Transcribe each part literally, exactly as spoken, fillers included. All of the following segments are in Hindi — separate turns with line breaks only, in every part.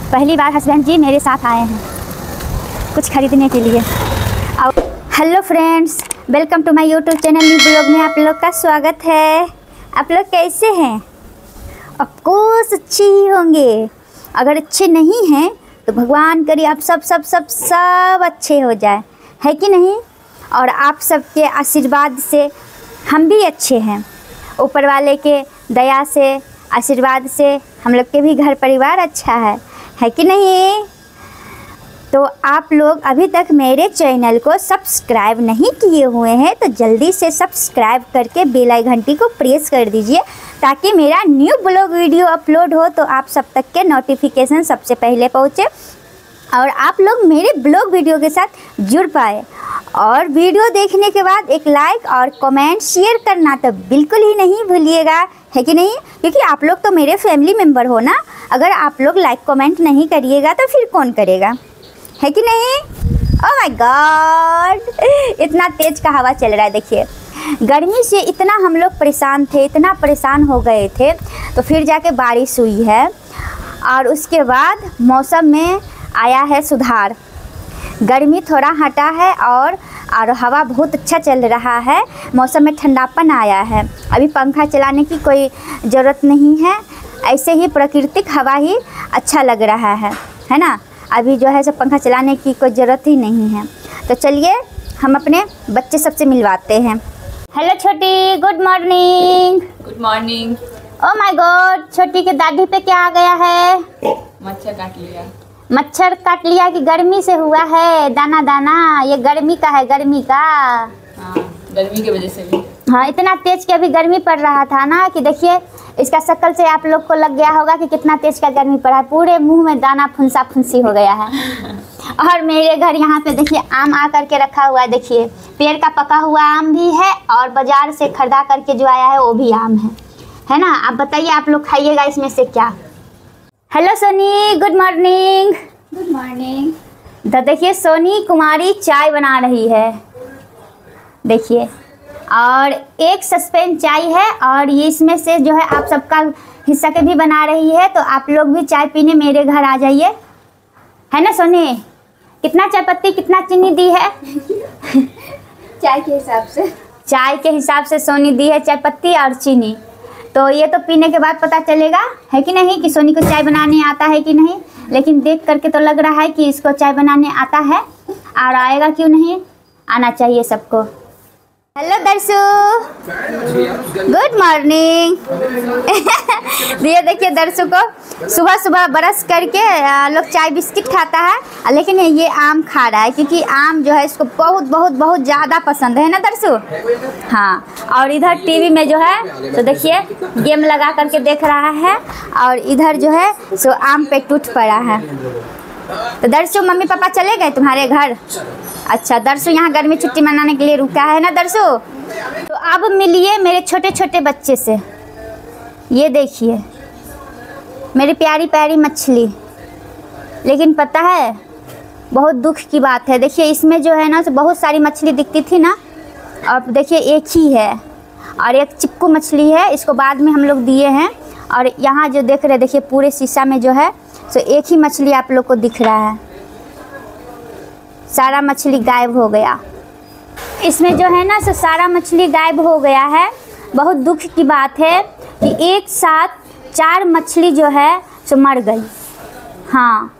पहली बार हस्बैंड जी मेरे साथ आए हैं कुछ खरीदने के लिए। और hello friends, welcome to my YouTube channel new blog में आप लोग का स्वागत है। आप लोग कैसे हैं? ऑफकोर्स अच्छे ही होंगे। अगर अच्छे नहीं हैं तो भगवान करे आप सब सब सब सब अच्छे हो जाए, है कि नहीं? और आप सबके आशीर्वाद से हम भी अच्छे हैं। ऊपर वाले के दया से, आशीर्वाद से हम लोग के भी घर परिवार अच्छा है, है कि नहीं? तो आप लोग अभी तक मेरे चैनल को सब्सक्राइब नहीं किए हुए हैं तो जल्दी से सब्सक्राइब करके बेल आइकन घंटी को प्रेस कर दीजिए ताकि मेरा न्यू ब्लॉग वीडियो अपलोड हो तो आप सब तक के नोटिफिकेशन सबसे पहले पहुँचे और आप लोग मेरे ब्लॉग वीडियो के साथ जुड़ पाए। और वीडियो देखने के बाद एक लाइक और कमेंट शेयर करना तो बिल्कुल ही नहीं भूलिएगा, है कि नहीं? क्योंकि आप लोग तो मेरे फैमिली मेम्बर हो ना। अगर आप लोग लाइक कमेंट नहीं करिएगा तो फिर कौन करेगा, है कि नहीं? ओह माय गॉड, इतना तेज का हवा चल रहा है। देखिए, गर्मी से इतना हम लोग परेशान थे, इतना परेशान हो गए थे, तो फिर जाके बारिश हुई है और उसके बाद मौसम में आया है सुधार। गर्मी थोड़ा हटा है और और हवा बहुत अच्छा चल रहा है, मौसम में ठंडापन आया है। अभी पंखा चलाने की कोई ज़रूरत नहीं है, ऐसे ही प्राकृतिक हवा ही अच्छा लग रहा है, है ना? अभी जो है सब पंखा चलाने की कोई ज़रूरत ही नहीं है। तो चलिए हम अपने बच्चे सबसे मिलवाते हैं। हेलो छोटी, good morning.
Good morning.
Oh my God, छोटी के दाढ़ी पे क्या आ गया है?
मच्छर काट लिया।
मच्छर काट लिया कि गर्मी से हुआ है दाना दाना? ये गर्मी का है, गर्मी का।
हाँ, गर्मी की वजह से भी।
हाँ, इतना तेज कि अभी गर्मी पड़ रहा था ना कि देखिए इसका शक्ल से आप लोग को लग गया होगा कि कितना तेज का गर्मी पड़ा है। पूरे मुंह में दाना फुंसा फुंसी हो गया है। और मेरे घर यहाँ पे देखिए आम आ करके रखा हुआ है। देखिए पेड़ का पका हुआ आम भी है और बाजार से खरीदा करके जो आया है वो भी आम है, है ना? आप बताइए, आप लोग खाइएगा इसमें से क्या? Hello Soni, good morning.
Good morning.
तो देखिए सोनी कुमारी चाय बना रही है, देखिए, और एक सस्पेंस चाय है और ये इसमें से जो है आप सबका हिस्सा के भी बना रही है। तो आप लोग भी चाय पीने मेरे घर आ जाइए, है ना सोनी? कितना चाय पत्ती, कितना चीनी दी है?
चाय के हिसाब से।
चाय के हिसाब से सोनी दी है चाय पत्ती और चीनी। तो ये तो पीने के बाद पता चलेगा, है कि नहीं, कि सोनी को चाय बनाने आता है कि नहीं। लेकिन देख करके तो लग रहा है कि इसको चाय बनाने आता है और आएगा क्यों नहीं, आना चाहिए सबको। Hello Darshu, good morning. ये देखिए दर्शु को सुबह सुबह ब्रश करके लोग चाय बिस्किट खाता है, लेकिन ये आम खा रहा है क्योंकि आम जो है इसको बहुत बहुत बहुत ज़्यादा पसंद है ना दर्शु? हाँ, और इधर टीवी में जो है तो देखिए गेम लगा करके देख रहा है और इधर जो है सो आम पे टूट पड़ा है। तो दर्शु, मम्मी पापा चले गए तुम्हारे घर? अच्छा, दर्शु यहाँ गर्मी छुट्टी मनाने के लिए रुका है ना दर्शु? तो अब मिलिए मेरे छोटे छोटे बच्चे से। ये देखिए मेरी प्यारी प्यारी मछली। लेकिन पता है बहुत दुख की बात है, देखिए इसमें जो है ना तो बहुत सारी मछली दिखती थी ना, अब देखिए एक ही है और एक चिपकू मछली है, इसको बाद में हम लोग दिए हैं। और यहाँ जो देख रहे देखिए पूरे शीशा में जो है तो एक ही मछली आप लोग को दिख रहा है, सारा मछली गायब हो गया। इसमें जो है ना सो सारा मछली गायब हो गया है। बहुत दुख की बात है कि एक साथ चार मछली जो है सो मर गई। हाँ,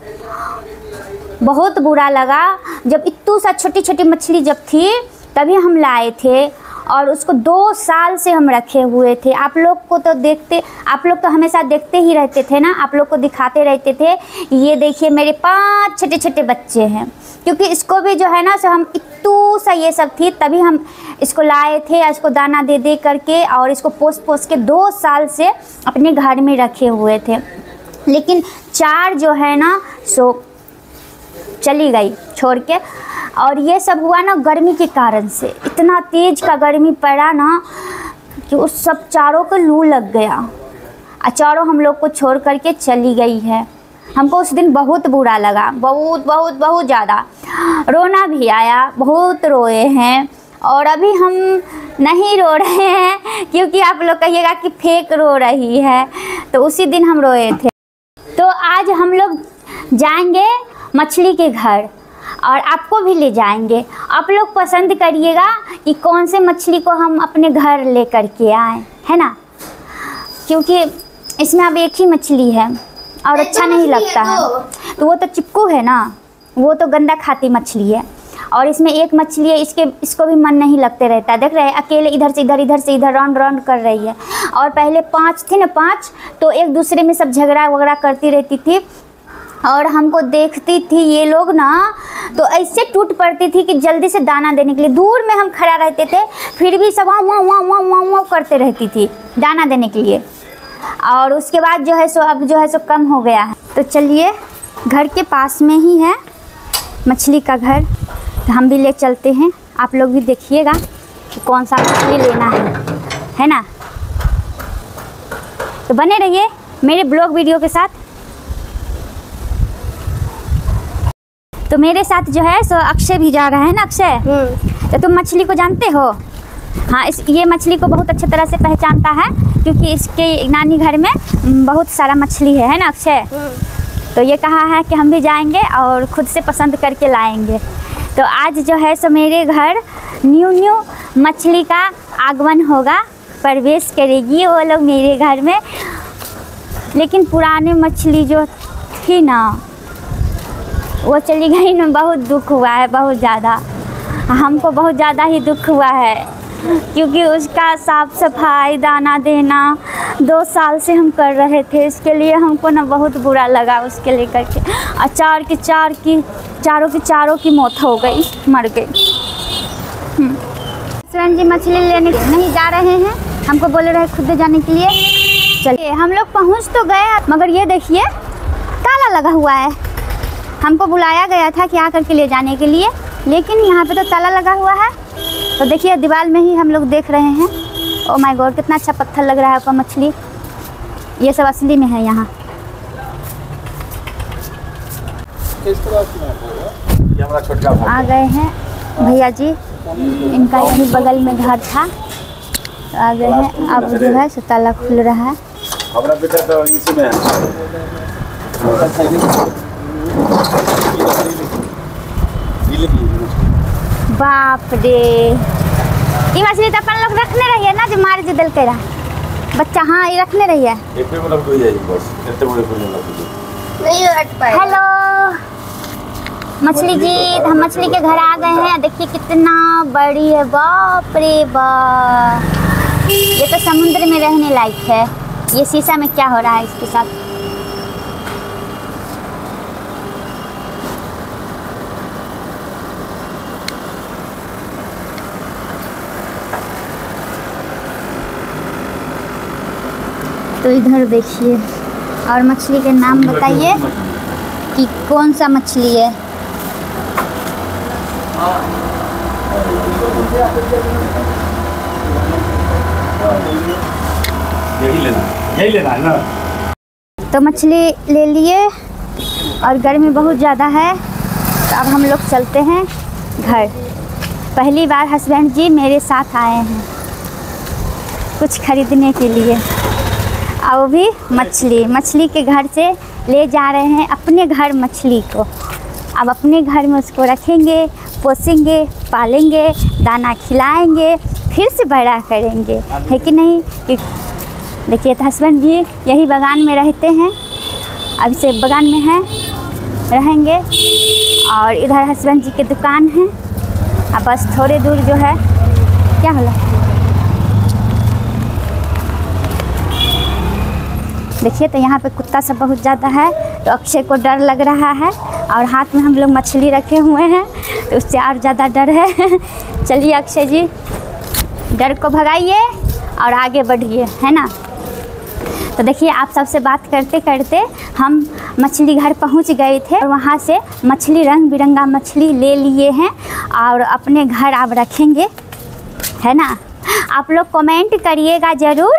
बहुत बुरा लगा। जब इतनी सा छोटी छोटी मछली जब थी तभी हम लाए थे और उसको दो साल से हम रखे हुए थे। आप लोग को तो देखते, आप लोग तो हमेशा देखते ही रहते थे ना, आप लोग को दिखाते रहते थे। ये देखिए मेरे पांच छोटे छोटे बच्चे हैं, क्योंकि इसको भी जो है ना सो हम इतू सा ये सब थी तभी हम इसको लाए थे, इसको दाना दे दे करके और इसको पोस पोस के दो साल से अपने घर में रखे हुए थे। लेकिन चार जो है ना सो चली गई छोड़ के। और ये सब हुआ ना गर्मी के कारण से, इतना तेज का गर्मी पड़ा ना कि उस सब चारों को लू लग गया और चारों हम लोग को छोड़ करके चली गई है। हमको उस दिन बहुत बुरा लगा, बहुत बहुत बहुत ज़्यादा रोना भी आया, बहुत रोए हैं। और अभी हम नहीं रो रहे हैं क्योंकि आप लोग कहिएगा कि फेक रो रही है, तो उसी दिन हम रोए थे। तो आज आज हम लोग जाएंगे मछली के घर और आपको भी ले जाएंगे। आप लोग पसंद करिएगा कि कौन से मछली को हम अपने घर ले कर के आएँ, है ना, क्योंकि इसमें अब एक ही मछली है और अच्छा नहीं लगता है। तो वो तो चिपकू है ना, वो तो गंदा खाती मछली है और इसमें एक मछली है, इसके इसको भी मन नहीं लगते रहता। देख रहे हैं अकेले इधर से इधर इधर से इधर राउंड राउंड कर रही है। और पहले पांच थी ना, पांच तो एक दूसरे में सब झगड़ा वगड़ा करती रहती थी और हमको देखती थी ये लोग ना, तो ऐसे टूट पड़ती थी कि जल्दी से दाना देने के लिए दूर में हम खड़ा रहते थे, फिर भी सब वहाँ वहाँ वहाँ वहाँ वहाँ वहाँ करते रहती थी दाना देने के लिए। और उसके बाद जो है सो अब जो है सो कम हो गया है। तो चलिए, घर के पास में ही है मछली का घर, तो हम भी ले चलते हैं। आप लोग भी देखिएगा कि कौन सा मछली लेना है, है ना। तो बने रहिए मेरे ब्लॉग वीडियो के साथ। तो मेरे साथ जो है सो अक्षय भी जा रहा है ना। अक्षय, तो तुम मछली को जानते हो? हाँ, इस ये मछली को बहुत अच्छी तरह से पहचानता है क्योंकि इसके नानी घर में बहुत सारा मछली है, है ना अक्षय। तो ये कहा है कि हम भी जाएंगे और ख़ुद से पसंद करके लाएंगे। तो आज जो है सो मेरे घर न्यू न्यू मछली का आगमन होगा, प्रवेश करेगी वो लोग मेरे घर में। लेकिन पुराने मछली जो थी ना वो चली गई ना, बहुत दुख हुआ है, बहुत ज़्यादा। हमको बहुत ज़्यादा ही दुख हुआ है क्योंकि उसका साफ सफाई दाना देना दो साल से हम कर रहे थे। इसके लिए हमको ना बहुत बुरा लगा उसके लेकर के। और चार की चार की चारों की चारों की मौत हो गई, मर गई। स्वयं जी मछली लेने नहीं जा रहे हैं, हमको बोले रहे खुद जाने के लिए। चलिए, हम लोग पहुंच तो गए मगर ये देखिए ताला लगा हुआ है। हमको बुलाया गया था कि आ करके ले जाने के लिए, लेकिन यहाँ पे तो ताला लगा हुआ है। तो देखिए दीवार में ही हम लोग देख रहे हैं। ओ माय गॉड, कितना अच्छा पत्थर लग रहा है ऊपर मछली। ये सब असली में है यहाँ। आ गए हैं भैया जी, इनका यही बगल में घर था, तो आ गए हैं। अब जो है सो ताला खुल रहा है। बाप रे, ये मछली तो अपन लोग रखने रहिए ना, जो मारे जो दल तेरा बच्चा। हाँ, ये रखने रहिए। हेलो मछली जी, हम मछली के घर आ गए हैं। देखिए कितना बड़ी है, बाप रे बाप। ये तो समुद्र में रहने लायक है। ये शीशा में क्या हो रहा है इसके साथ? तो इधर देखिए, और मछली के नाम बताइए कि कौन सा मछली है।
यही लेना, यही लेना है ना।
तो मछली ले लिए और गर्मी बहुत ज़्यादा है, तो अब हम लोग चलते हैं घर। पहली बार हस्बैंड जी मेरे साथ आए हैं कुछ खरीदने के लिए, और वो भी मछली। मछली के घर से ले जा रहे हैं अपने घर मछली को। अब अपने घर में उसको रखेंगे, पोसेंगे, पालेंगे, दाना खिलाएंगे, फिर से बड़ा करेंगे, है कि नहीं। कि देखिए तो हस्बैंड जी यही बागान में रहते हैं, अब से बागान में हैं, रहेंगे। और इधर हस्बैंड जी की दुकान है। अब बस थोड़े दूर जो है, क्या होला, देखिए तो यहाँ पे कुत्ता सब बहुत ज़्यादा है, तो अक्षय को डर लग रहा है। और हाथ में हम लोग मछली रखे हुए हैं, तो उससे और ज़्यादा डर है। चलिए अक्षय जी, डर को भगाइए और आगे बढ़िए, है ना। तो देखिए आप सबसे बात करते करते हम मछली घर पहुंच गए थे, और वहाँ से मछली रंग बिरंगा मछली ले लिए हैं और अपने घर आप रखेंगे, है ना। आप लोग कमेंट करिएगा ज़रूर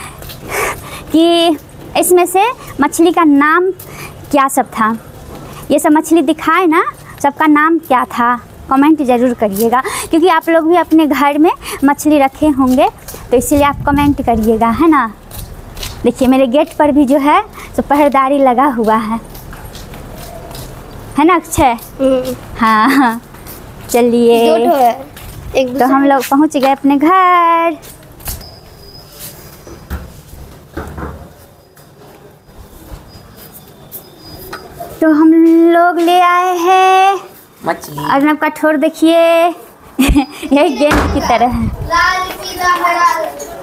कि इसमें से मछली का नाम क्या सब था। ये सब मछली दिखाए ना, सबका नाम क्या था, कमेंट ज़रूर करिएगा, क्योंकि आप लोग भी अपने घर में मछली रखे होंगे, तो इसीलिए आप कमेंट करिएगा, है ना। देखिए मेरे गेट पर भी जो है तो पहरेदारी लगा हुआ है। है ना अक्षय? हाँ हाँ चलिए,
एक
तो हम लोग पहुंच गए अपने घर। तो हम लोग ले आए हैं
मछली।
अर्नब का ठोर देखिए यही गेंद की तरह है।
लाल पीला हरा।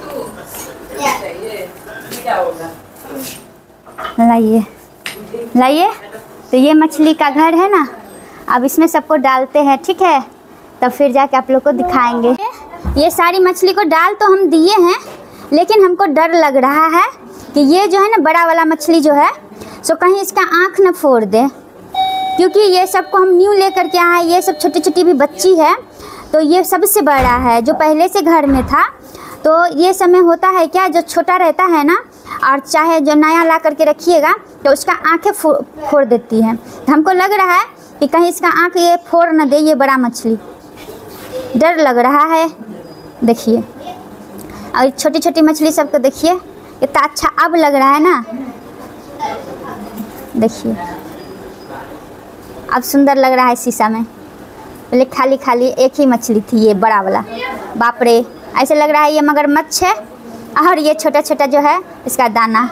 लाइए लाइए। तो ये मछली का घर है ना, अब इसमें सबको डालते हैं, ठीक है? तब फिर जाके आप लोग को दिखाएंगे। ये सारी मछली को डाल तो हम दिए हैं, लेकिन हमको डर लग रहा है कि ये जो है ना बड़ा वाला मछली जो है सो कहीं इसका आँख न फोड़ दे, क्योंकि ये सबको हम न्यू लेकर के आए। ये सब छोटी छोटी भी बच्ची है, तो ये सबसे बड़ा है जो पहले से घर में था। तो ये समय होता है क्या, जो छोटा रहता है ना, और चाहे जो नया ला करके रखिएगा तो उसका आँखें फो, फोड़ देती है। तो हमको लग रहा है कि कहीं इसका आँख ये फोड़ न दे, ये बड़ा मछली। डर लग रहा है, देखिए। और छोटी छोटी मछली सबको देखिए कितना अच्छा अब लग रहा है ना, देखिए अब सुंदर लग रहा है शीशा में। पहले खाली खाली एक ही मछली थी, ये बड़ा वाला। बाप रे, ऐसे लग रहा है ये मगरमच्छ है, और ये छोटा छोटा जो है इसका दाना।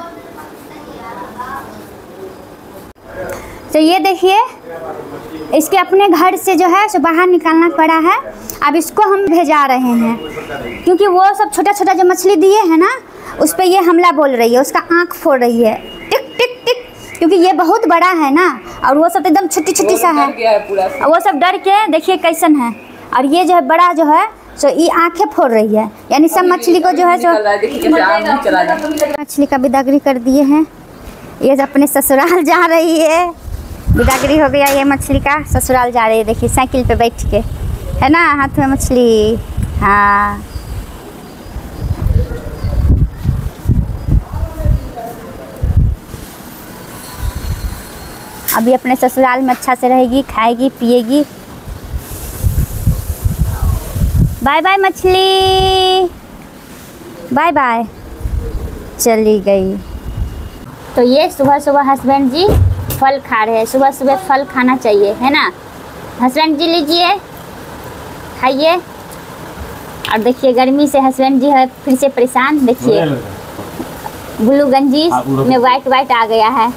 तो ये देखिए, इसके अपने घर से जो है सो बाहर निकालना पड़ा है। अब इसको हम भेजा रहे हैं, क्योंकि वो सब छोटा छोटा जो मछली दिए हैं ना, उस पर ये हमला बोल रही है, उसका आँख फोड़ रही है, टिक टिक टिक, क्योंकि ये बहुत बड़ा है ना, और वो सब एकदम छोटी छोटी सा है। वो सब डर के देखिए कैसन है, और ये जो है बड़ा जो है सो ये आंखें फोड़ रही है, यानी सब मछली को जो है सो मछली का बिदागरी कर दिए हैं। ये अपने ससुराल जा रही है, बिदागरी हो गया ये मछली का, ससुराल जा रही है। देखिए साइकिल पे बैठ के, है ना, हाथ में मछली। हाँ अभी अपने ससुराल में अच्छा से रहेगी, खाएगी पिएगी। बाय बाय मछली, बाय बाय, चली गई। तो ये सुबह सुबह हस्बैंड जी फल खा रहे हैं। सुबह सुबह फल खाना चाहिए, है ना हस्बैंड जी? लीजिए खाइए। और देखिए गर्मी से हस्बैंड जी है फिर से परेशान। देखिए ब्लू गंजी में वाइट वाइट आ गया है।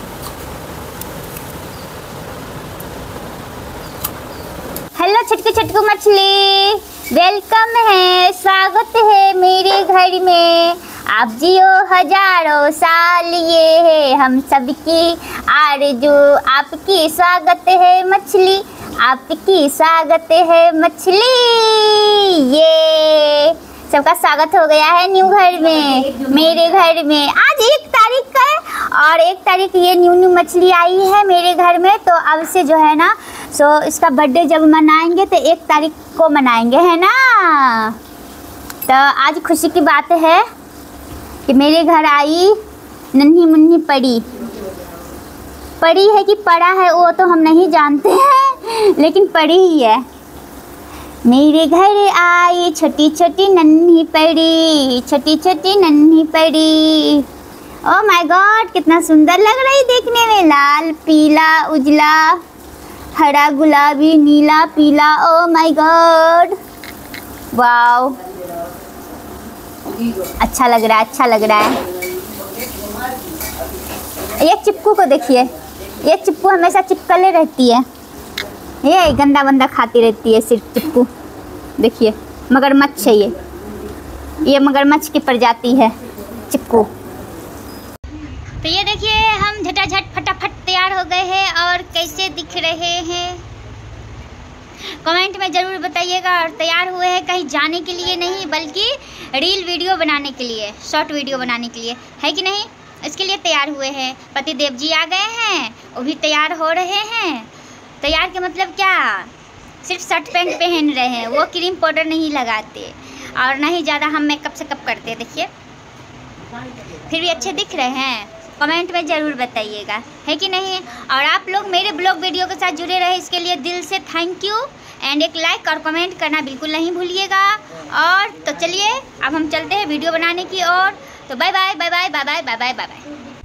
हेलो छटकू छटकू मछली, वेलकम है, स्वागत है मेरे घर में। आप जियो हजारों साल, ये है हम सबकी आरज़ू। आपकी स्वागत है मछली, आपकी स्वागत है मछली। ये सबका स्वागत हो गया है न्यू घर में, मेरे घर में। आज एक तारीख का है, और एक तारीख ये न्यू न्यू मछली आई है मेरे घर में। तो अब से जो है ना सो इसका बर्थडे जब मनाएंगे तो एक तारीख को मनाएंगे, है ना। तो आज खुशी की बात है कि मेरे घर आई नन्ही मुन्नी परी। परी है कि पड़ा है वो तो हम नहीं जानते हैं, लेकिन परी ही है। मेरे घर आई छोटी छोटी नन्ही परी, छोटी छोटी नन्ही परी। ओह माय गॉड, कितना सुंदर लग रही देखने में। लाल पीला उजला हरा गुलाबी नीला पीला। ओह माय गॉड, वाओ, अच्छा लग रहा है, अच्छा लग रहा है। ये चिपकू को देखिए, ये चिपकू हमेशा चिपकले रहती है, ये गंदा बंदा खाती रहती है सिर्फ चिपकू। देखिए मगरमच्छ है ये ये मगरमच्छ की प्रजाति है चिपकू। तो ये देखिए हम झटाझट फटाफट तैयार हो गए हैं, और कैसे दिख रहे हैं कमेंट में ज़रूर बताइएगा। और तैयार हुए हैं कहीं जाने के लिए नहीं, बल्कि रील वीडियो बनाने के लिए, शॉर्ट वीडियो बनाने के लिए, है कि नहीं। इसके लिए तैयार हुए हैं। पतिदेव जी आ गए हैं, वो भी तैयार हो रहे हैं। तैयार के मतलब क्या, सिर्फ शर्ट पैंट पहन रहे हैं, वो क्रीम पाउडर नहीं लगाते, और ना ही ज़्यादा हम मेकअप सेकअप करते। देखिए फिर भी अच्छे दिख रहे हैं, कमेंट में ज़रूर बताइएगा, है कि नहीं। और आप लोग मेरे ब्लॉग वीडियो के साथ जुड़े रहे, इसके लिए दिल से थैंक यू। एंड एक लाइक और कमेंट करना बिल्कुल नहीं भूलिएगा। और तो चलिए अब हम चलते हैं वीडियो बनाने की ओर। तो bye bye bye bye bye bye bye bye bye.